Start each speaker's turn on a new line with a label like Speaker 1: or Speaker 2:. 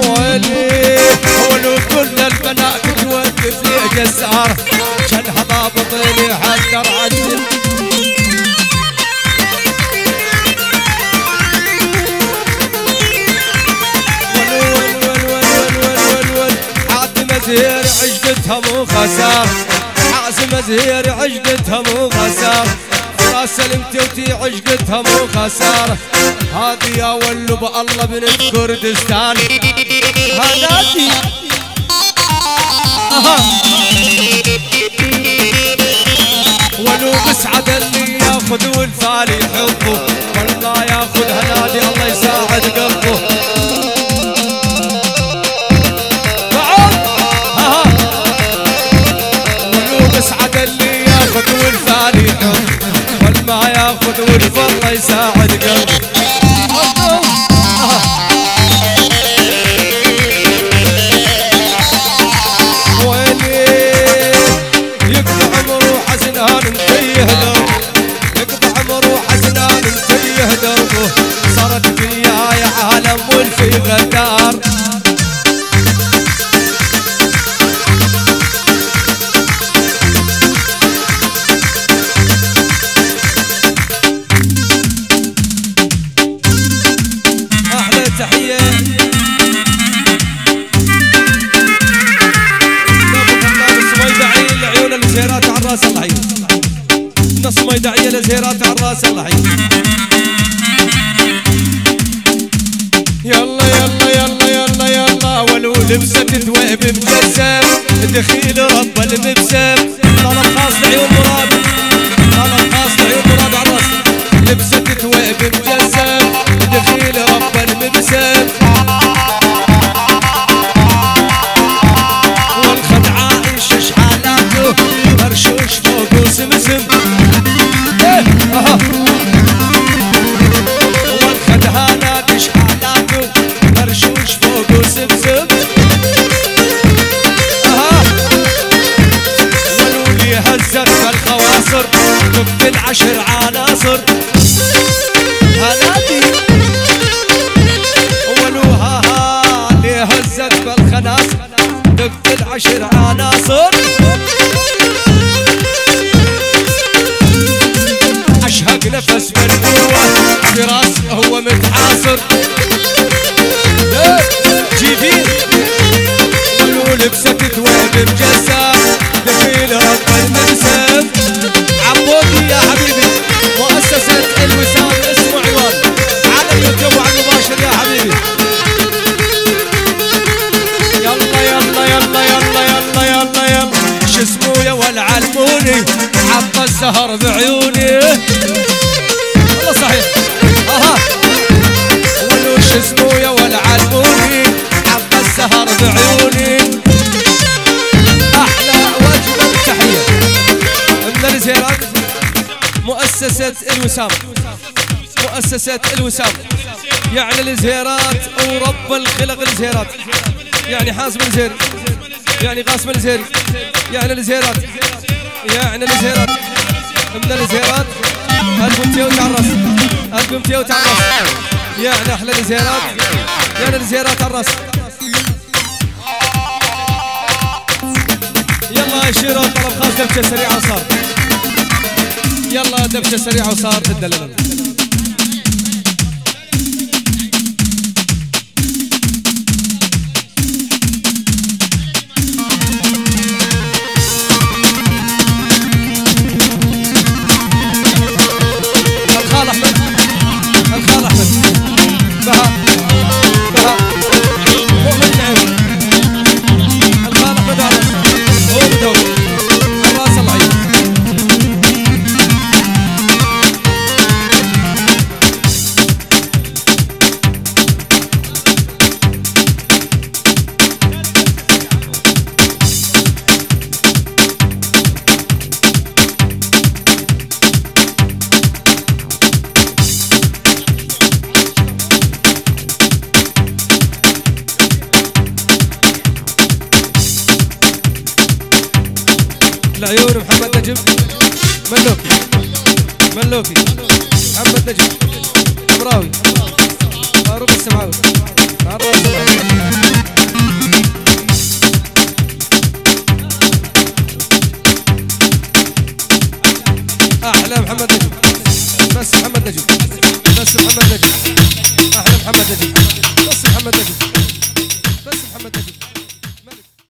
Speaker 1: ويلي ولو كل البنات توقف لي جزار كانها ضابط لي حذر عدل زهير عجدتها مو خسار عازمة زهير عجدتها مو خسار يا سلمتي عجدتها مو خسار هذه يا ولو بالله بنت كردستان هنادي ولو بسعد اللي ياخذ والثاني يحبه والله ياخذ هنادي الله يساعد قلبه يسعد اللي ياخذ والثاني يحب والما ياخذ والفضل يساعد قلبي ويلي يقطع مروحه سنان متيه دربه يقطع مروحه سنان متيه دربه صارت فيها يا عالم والفي غدار تحية نص ميدعية لعيون الزهيرات على الراس العين نص ميدعية لزهيرات على الراس العين يلا يلا يلا يلا يلا ولو لبست ثويب مجسم دخيل رب المبسم طلب خاص لعيون مراد طلب خاص لعيون مراد على الراس لبست ثويب مجسم دخيل رب المبسم والخدعاء يشش حالاته مرشوش فوق وسمسم والخدعاء نادش حالاته مرشوش فوق وسمسم ولولي هزت بالخواصر تبدل 10 عناصر هنادي ولوها اللي هزت بالخناصر تقتل 10 عناصر اشهق نفس بالقوة فراس هو متحاصر جيبين ولو لبست ثويب مجسم دخيل رب المنسم عبودي يا حبيبي مؤسسة الوسام اسمه عوان على اليوتيوب وعلى المباشر يا حبيبي يلا يلا يلا يلا يلا يلا يلا شو اسمه يا والعلموني حط السهر بعيوني والله صحيح ولو شو اسمه يا والعلموني حط السهر بعيوني احلى واجمل تحية من الزهيرات مؤسسة الوسام مؤسسة الوسام يعني الزهيرات ورب الخلق الزهيرات يعني حازم الزهيري يعني قاسم الزهيري يعني الزهيرات يعني الزهيرات من الزهيرات القمتيه وتعرس القمتيه وتعرس يعني احلى الزهيرات يعني الزهيرات الراس يلا شيرو طلب خاص دبشه سريعه وصار يلا دبشه سريعه وصار الدلال الخال احمد الخال احمد بها بها مؤمن نعم الخال احمد عرس هو بدور الراس العين العيون محمد نجم ملوكي ملوكي محمد نجم عمراوي فاروق السمعاوي احلى محمد نجيب، بس محمد نجيب، بس محمد نجيب، احلى محمد نجيب.